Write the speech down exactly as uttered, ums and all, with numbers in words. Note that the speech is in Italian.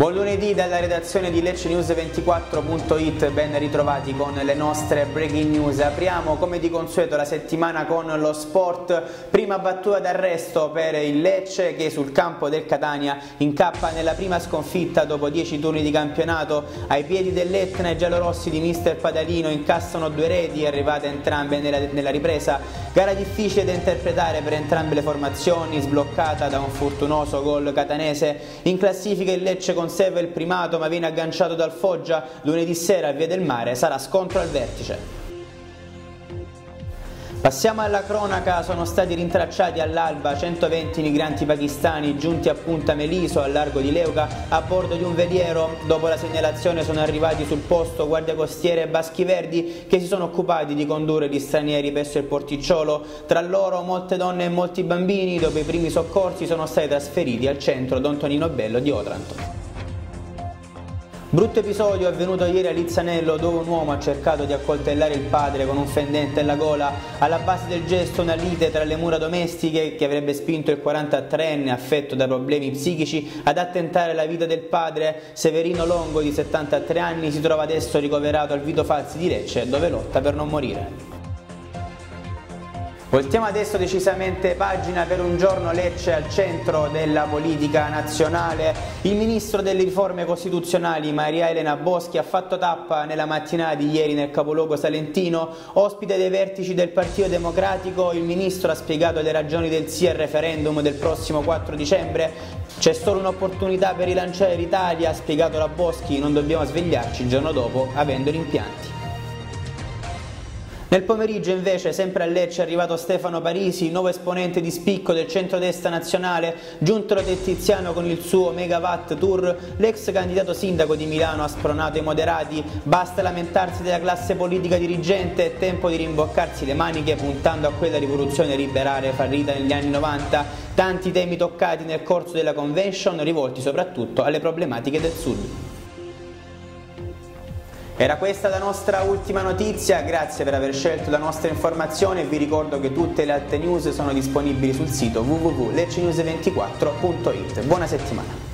Buon lunedì dalla redazione di Lecce News ventiquattro punto it, ben ritrovati con le nostre breaking news. Apriamo come di consueto la settimana con lo sport. Prima battuta d'arresto per il Lecce che sul campo del Catania incappa nella prima sconfitta dopo dieci turni di campionato. Ai piedi dell'Etna i giallorossi di mister Padalino incassano due reti arrivate entrambe nella, nella ripresa. Gara difficile da interpretare per entrambe le formazioni, sbloccata da un fortunoso gol catanese. In classifica il Lecce conserva il primato ma viene agganciato dal Foggia. Lunedì sera a Via del Mare sarà scontro al vertice. Passiamo alla cronaca. Sono stati rintracciati all'alba centoventi migranti pakistani giunti a Punta Meliso, al largo di Leuca, a bordo di un veliero. Dopo la segnalazione sono arrivati sul posto Guardia Costiera e Baschi Verdi che si sono occupati di condurre gli stranieri verso il porticciolo. Tra loro molte donne e molti bambini. Dopo i primi soccorsi sono stati trasferiti al centro Don Tonino Bello di Otranto. Brutto episodio avvenuto ieri a Lizzanello, dove un uomo ha cercato di accoltellare il padre con un fendente alla gola. Alla base del gesto una lite tra le mura domestiche che avrebbe spinto il quarantatreenne affetto da problemi psichici ad attentare alla vita del padre. Severino Longo, di settantatré anni, si trova adesso ricoverato al Vito Falsi di Lecce, dove lotta per non morire. Voltiamo adesso decisamente pagina. Per un giorno Lecce al centro della politica nazionale. Il ministro delle riforme costituzionali Maria Elena Boschi ha fatto tappa nella mattinata di ieri nel capoluogo salentino. Ospite dei vertici del Partito Democratico, il ministro ha spiegato le ragioni del sì al referendum del prossimo quattro dicembre. C'è solo un'opportunità per rilanciare l'Italia, ha spiegato la Boschi, non dobbiamo svegliarci il giorno dopo avendo rimpianti. Nel pomeriggio invece, sempre a Lecce, è arrivato Stefano Parisi, nuovo esponente di spicco del centrodestra nazionale. Giunto da Tiziano con il suo Megawatt Tour, l'ex candidato sindaco di Milano ha spronato i moderati. Basta lamentarsi della classe politica dirigente, è tempo di rimboccarsi le maniche puntando a quella rivoluzione liberale fallita negli anni novanta. Tanti temi toccati nel corso della convention, rivolti soprattutto alle problematiche del sud. Era questa la nostra ultima notizia, grazie per aver scelto la nostra informazione. Vi ricordo che tutte le altre news sono disponibili sul sito w w w punto lecce news ventiquattro punto it. Buona settimana!